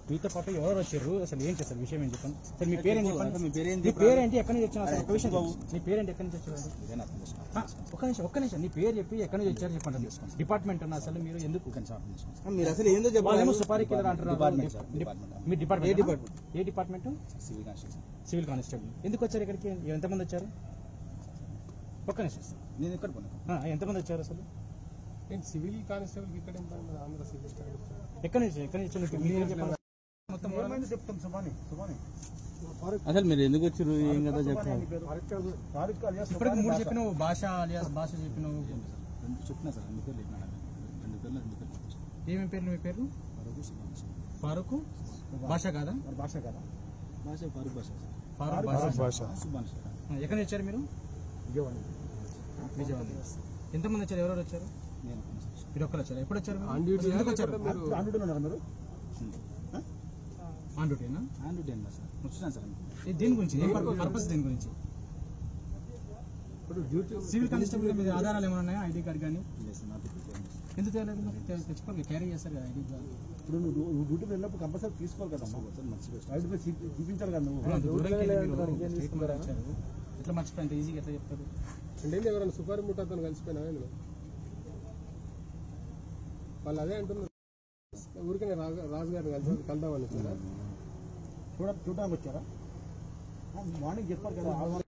మీతో పాటు ఎవరు వచ్చారు, అసలు ఏంటి అసలు విషయం ఏం చెప్పండి సార్. మీ పేరేంటి చెప్పండి. మీ పేరేంటి, ఎక్కడి నుంచి వచ్చారు అసలు ఒక విషయం బాబు. మీ పేరేంటి, ఎక్కడి నుంచి వచ్చారు? ఒక్క నిమిషం నీ పేరు చెప్పి ఎక్కడి నుంచి వచ్చారు చెప్పండి. డిపార్ట్మెంట్ అన్న అసలు మీరు ఎందుకు మీరు అసలు ఏందో చెప్పాలి. సుపారీ కిల్లర్ అంటారు. మీ డిపార్ట్మెంట్ ఏ డిపార్ట్మెంట్? Civil constable. ఎందుకు వచ్చారు ఇక్కడికి? ఎంతమంది వచ్చారు? ఒక్క నిమిషం సార్, నేను ఇక్కడ ఎంతమంది వచ్చారు అసలు? సివిల్ కానిస్టేబుల్ ఇక్కడ ఆంధ్ర సివిల్ ఎక్కడి నుంచి మొత్తం చెప్తాం. అసలు మీరు ఎందుకు వచ్చారు, ఏం కదా చెప్పాలి. ఇప్పటికి 3 చెప్పినావు. భాష అలియాస్ భాష చెప్పినావు. చెప్పినా సార్, 2 పేర్లు చెప్పినా. 2 పేర్లు. ఏమేమి పేర్లు? మీ పేర్లు ఫారూక్ భాష కాదా? భాష ఫారూక్ భాష. ఎక్కడి నుంచి వచ్చారు మీరు? విజయవాడ. ఎంతమంది వచ్చారు? ఎవరెవరు వచ్చారు? మీరు ఒక్కరు వచ్చారు. ఎప్పుడు వచ్చారు? ఎందుకు వచ్చారు? ఆన్ డ్యూటీనా? సార్ వచ్చినా సార్. దేని గురించి, పర్పస్ దేని గురించి? సివిల్ కానిస్టేబుల్ మీద ఆధారాలు ఏమైనా ఉన్నాయా? ఐడి కార్డు కానీ ఎందుకు తేలేదు? తెచ్చుకోవాలి, క్యారీ చేస్తారు కదా ఐడి కార్డు. ఇప్పుడు నువ్వు డ్యూటీ వెళ్ళినప్పుడు కంపల్సరీ తీసుకోవాలి కదా, చూపించాలి కదా. నువ్వు ఎట్లా మర్చిపోయి ఈజీగా ఎట్లా చెప్తారు? అంటే ఎవరైనా సుపారీ ముఠాతో కలిసిపోయినా వాళ్ళు అదే అంటున్నారు. ఊరికే రాజు గారిని కలుద్దామని చూడడానికి వచ్చారా? మార్నింగ్ చెప్పారు కదా.